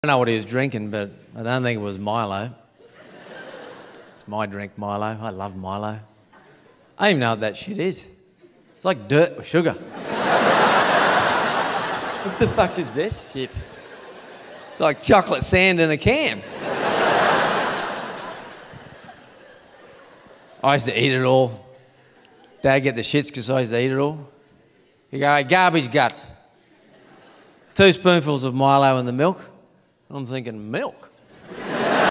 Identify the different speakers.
Speaker 1: I don't know what he was drinking, but I don't think it was Milo. It's my drink, Milo. I love Milo. I don't even know what that shit is. It's like dirt with sugar. What the fuck is this shit? It's like chocolate sand in a can. I used to eat it all. Dad get the shits because I used to eat it all. You go, hey, garbage guts. 2 spoonfuls of Milo in the milk. I'm thinking, milk?